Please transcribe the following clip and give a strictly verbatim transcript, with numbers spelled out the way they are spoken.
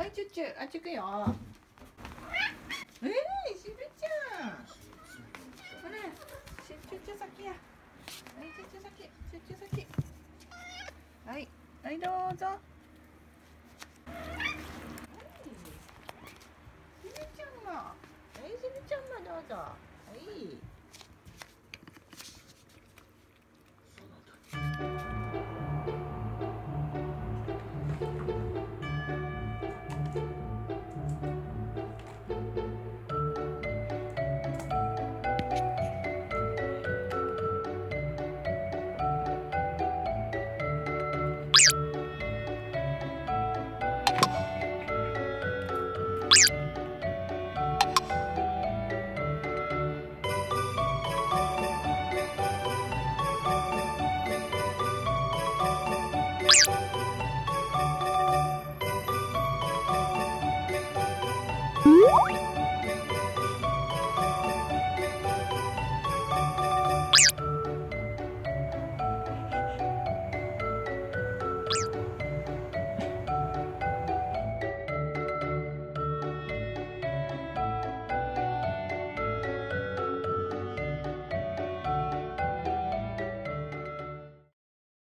はい、チュッチュ、あっち行くよ。えー、しぶちゃん。ほら、チュッチュ先や。はい、チュッチュ先、チュッチュ先。はい、はい、どうぞ。はい、しぶちゃんも。はい、しぶちゃんもどうぞ。はい。 you